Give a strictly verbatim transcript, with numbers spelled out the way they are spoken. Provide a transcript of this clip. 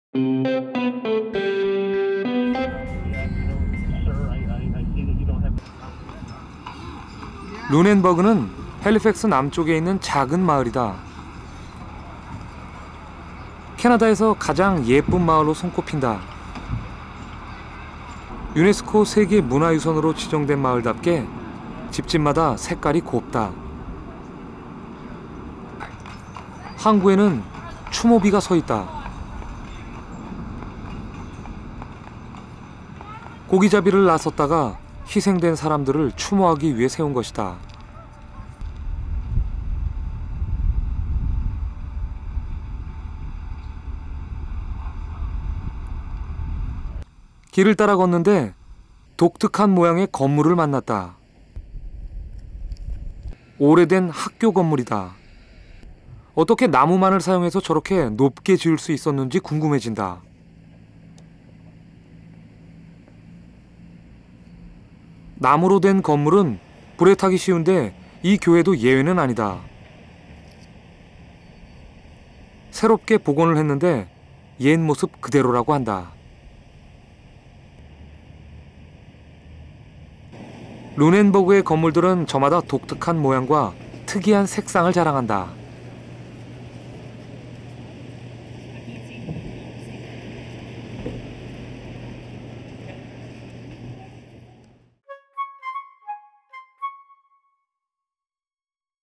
루넨버그는 헬리팩스 남쪽에 있는 작은 마을이다. 캐나다에서 가장 예쁜 마을로 손꼽힌다. 유네스코 세계 문화유산으로 지정된 마을답게 집집마다 색깔이 곱다. 항구에는 추모비가 서 있다. 고기잡이를 나섰다가 희생된 사람들을 추모하기 위해 세운 것이다. 길을 따라 걷는데 독특한 모양의 건물을 만났다. 오래된 학교 건물이다. 어떻게 나무만을 사용해서 저렇게 높게 지을 수 있었는지 궁금해진다. 나무로 된 건물은 불에 타기 쉬운데 이 교회도 예외는 아니다. 새롭게 복원을 했는데 옛 모습 그대로라고 한다. 루넨버그의 건물들은 저마다 독특한 모양과 특이한 색상을 자랑한다.